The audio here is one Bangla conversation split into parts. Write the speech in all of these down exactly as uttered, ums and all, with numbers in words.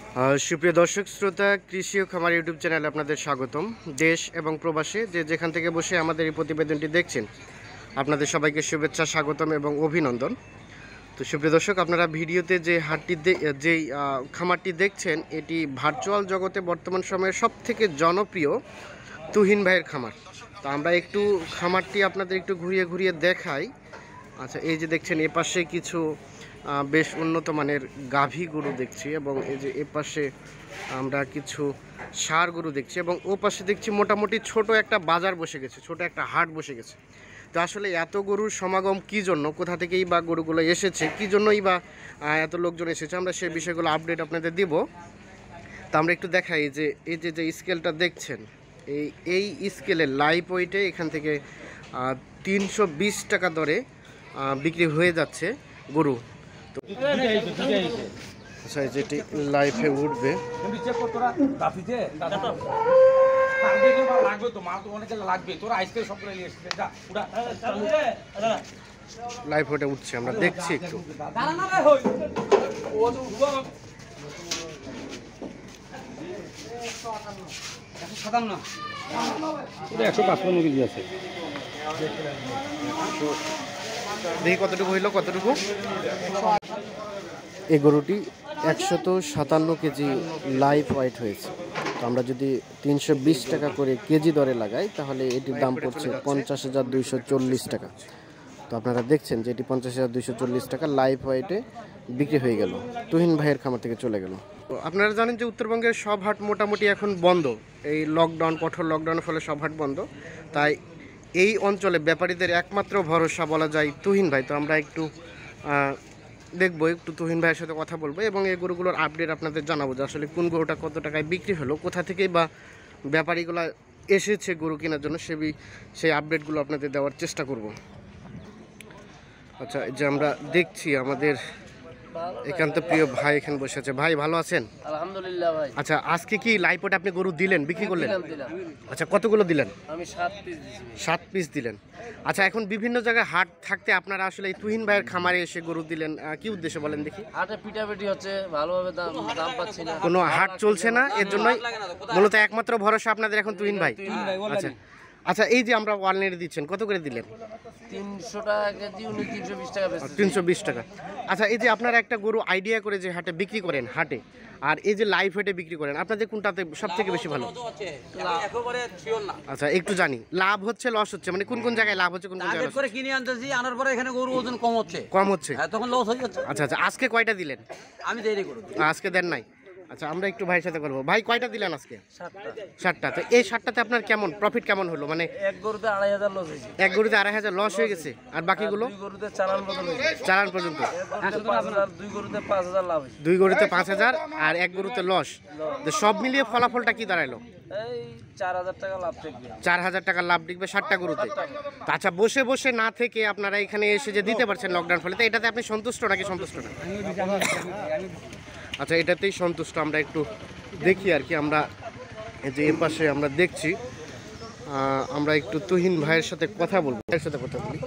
সুপ্রিয় দর্শক শ্রোতা, কৃষি ও খামার ইউটিউব চ্যানেলে আপনাদের স্বাগতম। দেশ এবং প্রবাসে যে যেখান থেকে বসে আমাদের এই প্রতিবেদনটি দেখছেন, আপনাদের সবাইকে শুভেচ্ছা, স্বাগতম এবং অভিনন্দন। তো সুপ্রিয় দর্শক, আপনারা ভিডিওতে যে হাটটি যেই খামারটি দেখছেন, এটি ভার্চুয়াল জগতে বর্তমান সময়ে সব থেকে জনপ্রিয় তুহিন ভাইয়ের খামার। তো আমরা একটু খামারটি আপনাদের একটু ঘুরিয়ে ঘুরিয়ে দেখাই। আচ্ছা, এই যে দেখছেন এপাশে কিছু বেশ উন্নত মানের গাভী গরু দেখছি, এবং এই যে এপাশে আমরা কিছু ষাঁড় গরু দেখছি, এবং ও পাশে দেখছি মোটামুটি ছোট একটা বাজার বসে গেছে, ছোট একটা হাট বসে গেছে। তো আসলে এত গরুর সমাগম কী জন্য, কোথা থেকেই বা গরুগুলো এসেছে, কী জন্যই বা এত লোকজন এসেছে, আমরা সেই বিষয়গুলো আপডেট আপনাদের দিব। তো আমরা একটু দেখাই যে এই যে যে স্কেলটা দেখছেন, এই এই স্কেলের লাইভ ওয়েটে এখান থেকে তিনশো বিশ টাকা দরে বিক্রি হয়ে যাচ্ছে গরু। তো আচ্ছা, যেটি লাইফে উঠবে লাইভ ওটা উঠছে, আমরা দেখছি একটু। একশো পাঁচপান্ন কেজি আছে, দেখি কতটুকু হইল, কতটুকু। এই গরুটি একশত সাতান্ন কেজি লাইভ ওয়েট হয়েছে। তো আমরা যদি তিনশো বিশ টাকা করে কেজি দরে লাগাই, তাহলে এটির দাম পড়ছে পঞ্চাশ হাজার দুইশো চল্লিশ টাকা। তো আপনারা দেখছেন যে এটি পঞ্চাশ হাজার দুইশো চল্লিশ টাকা লাইভ ওয়েটে বিক্রি হয়ে গেল, তুহিন ভাইয়ের খামার থেকে চলে গেল। তো আপনারা জানেন যে উত্তরবঙ্গের সব হাট মোটামুটি এখন বন্ধ, এই লকডাউন, কঠোর লকডাউনের ফলে সব হাট বন্ধ। তাই এই অঞ্চলে ব্যাপারীদের একমাত্র ভরসা বলা যায় তুহিন ভাই। তো আমরা একটু দেখবো, একটু তুহিন ভাইয়ের সাথে কথা বলবো, এবং এই গরুগুলোর আপডেট আপনাদের জানাবো যে আসলে কোন গরুটা কত টাকায় বিক্রি হলো, কোথা থেকেই বা ব্যাপারীগুলো এসেছে গরু কেনার জন্য, সে সেই আপডেটগুলো আপনাদের দেওয়ার চেষ্টা করব। আচ্ছা, যে আমরা দেখছি আমাদের একান্ত প্রিয় ভাই এখানে বসে আছে। ভাই ভালো আছেন? আলহামদুলিল্লাহ ভাই। আচ্ছা, আজকে কি লাইপটে আপনি গরু দিলেন, বিক্রি করলেন? আচ্ছা, কতগুলো দিলেন? আমি সাত পিস দিছি। সাত পিস দিলেন। আচ্ছা, এখন বিভিন্ন জায়গায় হাট থাকতে আপনারা আসলে এই তুহিন ভাইয়ের খামারে এসে গরু দিলেন, কি উদ্দেশ্যে বলেন দেখি? হাটে পিটাপিটি হচ্ছে, ভালোভাবে দাম দাম পাচ্ছি না, কোনো হাট চলছে না, এর জন্যই মূলত একমাত্র ভরসা আপনাদের এখন তুহিন ভাই। আচ্ছা আচ্ছা, এই যে আমরা ওয়ালনেট দিচ্ছেন, কত করে দিলেন? তিনশো টাকা কেজি, উনি তিনশো বিশ টাকা বেচছেন। তিনশো বিশ টাকা। আচ্ছা, এই যে আপনারা একটা গরু আইডিয়া করে যে হাটে বিক্রি করেন, হাটে আর এই যে লাইভ হেটে বিক্রি করেন, আপনাদের কোনটাতে সব থেকে বেশি ভালো? আচ্ছা, একটু জানি লাভ হচ্ছে, লস হচ্ছে, মানে কোন কোন জায়গায় লাভ হচ্ছে, কোন কোন জায়গায় করে কিনে আনতেছি, আনার পরে এখানে গরু ওজন কম হচ্ছে, কম হচ্ছে, তখন লস হয়ে যাচ্ছে। আচ্ছা আচ্ছা, আজকে কয়টা দিলেন? আমি দেরি করব, আজকে দেন নাই। আচ্ছা, আমরা একটু ভাইয়ের সাথে করবো। ভাই, কয়টা দিলেন আজকে? সাতটা। সাতটা। তো এই সাতটাতে আপনার কেমন প্রফিট কেমন হলো? মানে এক গরুতে আড়াই হাজার লস হয়েছে। এক গরুতে আড়াই হাজার লস হয়ে গেছে, আর বাকিগুলো দুই গরুতে চালান বদল হয়েছে, চালান পর্যন্ত। পাঁচ হাজার, দুই গরুতে পাঁচ হাজার লাভ হয়েছে। দুই গরুতে পাঁচ হাজার আর এক গরুতে লস। তো সব মিলিয়ে ফলাফলটা কি দাঁড়ালো? এই চার হাজার টাকা লাভ থাকবে। চার হাজার টাকা লাভ টিকবে ষাটটা গরুতে। আচ্ছা, বসে বসে না থেকে আপনারা এখানে এসে যে দিতে পারছেন লকডাউন ফলে, তো এটাতে আপনি সন্তুষ্ট নাকি সন্তুষ্ট না? আচ্ছা, এটাতেই সন্তুষ্ট। আমরা একটু দেখি আর কি, আমরা যে এ পাশে আমরা দেখছি, আমরা একটু তুহিন ভাইয়ের সাথে কথা বলবো, ভাইয়ের সাথে কথা বলি।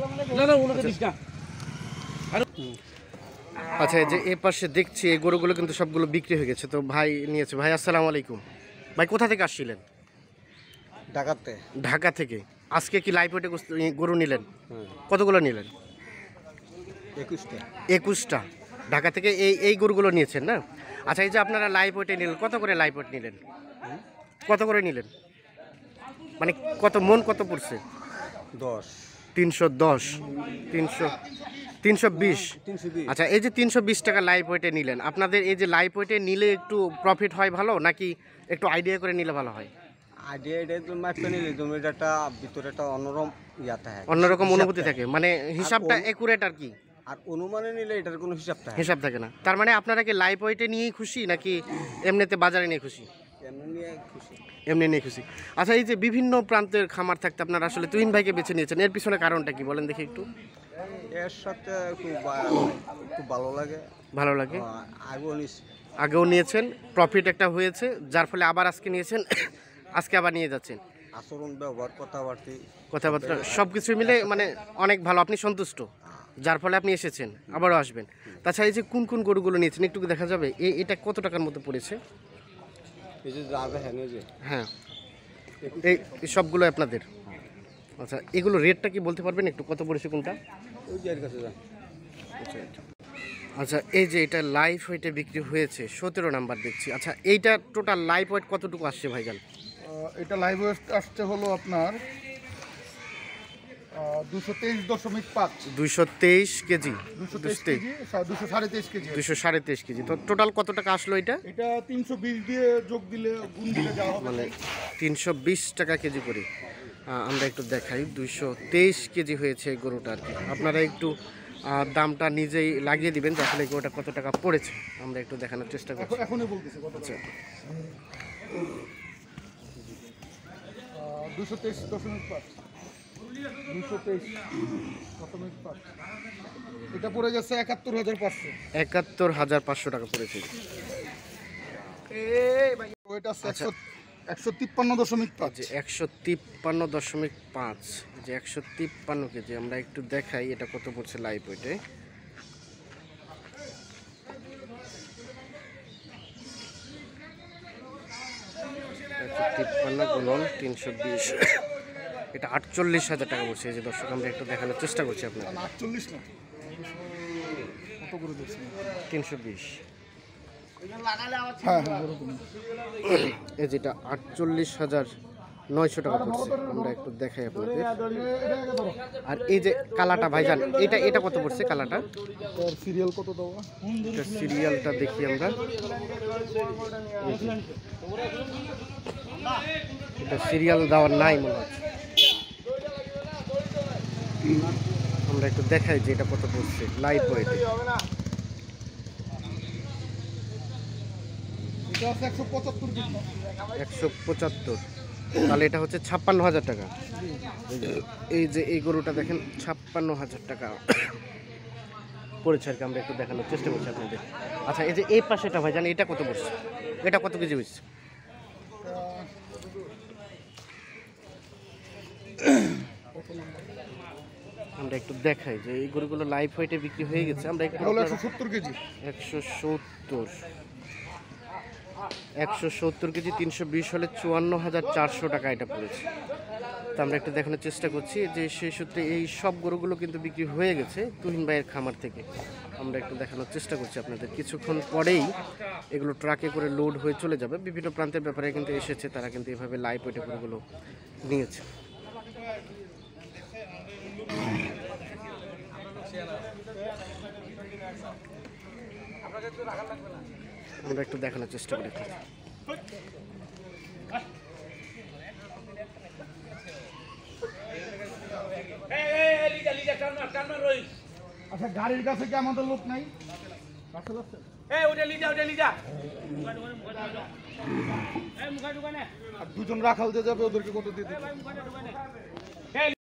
আচ্ছা, এই যে এ পাশে দেখছি এই গরুগুলো কিন্তু সবগুলো বিক্রি হয়ে গেছে। তো ভাই নিয়েছে। ভাই আসসালামু আলাইকুম। ভাই, কোথা থেকে আসছিলেন? ঢাকাতে। ঢাকা থেকে। আজকে কি লাইভ ওয়েটে গরু নিলেন? কতগুলো নিলেন? একুশটা। একুশটা। ঢাকা থেকে এই এই গরুগুলো নিয়েছেন না? আচ্ছা, এই যে আপনারা লাইভ ওয়েটে নিলেন, কত করে লাইভ ওয়েট নিলেন? কত করে নিলেন, মানে কত মন কত পড়ছে? দশ। তিনশো দশ, তিনশো তিনশো বিশ। আচ্ছা, এই যে তিনশো বিশ টাকা লাইভ ওয়েটে নিলেন, আপনাদের এই যে লাইভ ওয়েটে নিলে একটু প্রফিট হয় ভালো, নাকি একটু আইডিয়া করে নিলে ভালো হয়? আইডিয়া এটা তো মাপতে নিলে তুমি এটা ভিতরে একটা অন্যরকম ইয়া থাকে, অন্যরকম অনুভূতি থাকে, মানে হিসাবটা একুরেট আর কি। আর অনুমানে নিলে এটার কোনো হিসাব থাকে হিসাব থাকে না। তার মানে আপনারা কি লাইভ ওয়েটে নিয়েই খুশি, নাকি এমনিতে বাজারে নিয়ে খুশি? এমনি নিয়ে খুশি। এমনি নিয়ে খুশি। আচ্ছা, এই যে বিভিন্ন প্রান্তের খামার থাকতে আপনারা আসলে তুহিন ভাইকে বেছে নিয়েছেন, এর পিছনে কারণটা কি বলেন দেখি একটু? এর সাথে একটু একটু ভালো লাগে। ভালো লাগে। আগেও নিস আগেও নিয়েছেন, প্রফিট একটা হয়েছে, যার ফলে আবার আজকে নিয়েছেন, আজকে আবার নিয়ে যাচ্ছেন। আচরণ, ব্যবহার, কথাবার্তা কথাবার্তা সব কিছু মিলে মানে অনেক ভালো, আপনি সন্তুষ্ট, যার ফলে আপনি এসেছেন, আবারও আসবেন। তাছাড়া এই যে কোন কোন গরুগুলো নিয়েছেন একটু কি দেখা যাবে? এ- এটা কত টাকার মতো পড়েছে? এই যে যাবে হ্যাঁ এই যে হ্যাঁ, এই এই সবগুলো আপনাদের? আচ্ছা, এগুলো রেটটা কি বলতে পারবেন একটু, কত পড়েছে কোনটা? ওই যে এর কাছে যা আচ্ছা, এই যে এটা লাইভ ওয়েটে বিক্রি হয়েছে সতেরো নাম্বার দেখছি। আচ্ছা, এইটা টোটাল লাইভ ওয়েট কতটুকু আসছে ভাইজান? আহ, এটা লাইভ ওয়েট আসছে হলো আপনার দুশো তেইশ দশমিক পাঁচ দুইশো তেইশ কেজি, দুশো তেইশ কেজি দুশো সাড়ে তেইশ কেজি আছে। দুইশো সাড়ে তেইশ কেজি। তো টোটাল কত টাকা আসলো এটা? এটা তিনশো বিশ দিয়ে যোগ দিলে গুণ দিলে যাওয়া হবে মানে তিনশো বিশ টাকা কেজি করে। আহ, আমরা একটু দেখাই, দুইশো তেইশ কেজি হয়েছে এই গরুটা আর কি। আপনারা একটু আহ, দামটা নিজেই লাগিয়ে দিবেন যে আসলে গরুটা কত টাকা পড়েছে। আমরা একটু দেখানোর চেষ্টা করছি। এখন- এখনই বলতেছে কত আচ্ছা, দুশো তেইশ দশমিক পাঁচ দুশো তেইশ দশমিক পাঁচ এটা পড়ে গেছে একাত্তর হাজার পাঁচশো। একাত্তর হাজার পাঁচশো টাকা পড়েছে। ওইটা আছে একশো একশো তিপ্পান্ন দশমিক পাঁচ যে একশো তিপ্পান্ন দশমিক পাঁচ, যে একশো তিপ্পান্ন কেজি। আমরা একটু দেখাই এটা কত পড়ছে লাইভ ওয়েটে। একশো তিপ্পান্ন গুণন তিনশো বিশ, এটা আটচল্লিশ হাজার টাকা পড়ছে। এই যে দর্শক, আমরা একটু দেখানোর চেষ্টা করছি আপনাদের। আটচল্লিশ না কত করে দিচ্ছি? তিনশো বিশ, হ্যাঁ হ্যাঁ ওরকম। এই যেটা আটচল্লিশ হাজার নয়শো টাকা পড়ছে। আমরা একটু দেখাই আপনাদের। আর এই যে কালাটা ভাইজান, এটা এটা কত পড়ছে কালাটা? তোর সিরিয়াল কত দাও? এটা সিরিয়ালটা দেখি আমরা। এটা সিরিয়াল দেওয়ার নাই মনে হচ্ছে। আমরা একটু দেখাই যে এটা কত পড়ছে লাইভ ওয়েটে। এটা আছে একশো পঁচাত্তর কেজি। একশো পঁচাত্তর, তাহলে এটা হচ্ছে ছাপ্পান্ন হাজার টাকা। এই যে এই গরুটা দেখেন ছাপ্পান্ন হাজার টাকা পড়েছে আর কি। আমরা একটু দেখানোর চেষ্টা করছি আপনাদের। আচ্ছা, এই যে এই পাশেটা ভাইজান, এটা কত পড়ছে? এটা কত কেজি হয়েছে? আমরা একটু দেখাই যে এই গরুগুলো লাইভ ওয়েটে বিক্রি হয়ে গেছে। আমরা একটু এটা হলো একশো সত্তর কেজি। একশো সত্তর, একশো সত্তর কেজি তিনশো বিশ হলে চুয়ান্ন হাজার চারশো টাকা এটা পড়েছে। তো আমরা একটু দেখানোর চেষ্টা করছি যে সেই সূত্রে এই সব গরুগুলো কিন্তু বিক্রি হয়ে গেছে তুহিন ভাইয়ের খামার থেকে। আমরা একটু দেখানোর চেষ্টা করছি আপনাদের। কিছুক্ষণ পরেই এগুলো ট্রাকে করে লোড হয়ে চলে যাবে। বিভিন্ন প্রান্তের ব্যাপারে কিন্তু এসেছে, তারা কিন্তু এভাবে লাইভ ওয়েটে গরুগুলো নিয়েছে। আমরা একটু দেখানোর চেষ্টা করি। আচ্ছা, গাড়ির কাছে কি আমাদের লোক নাই? আর দুজন রাখাল যে যাবে ওদেরকে কত দিয়ে দিবে?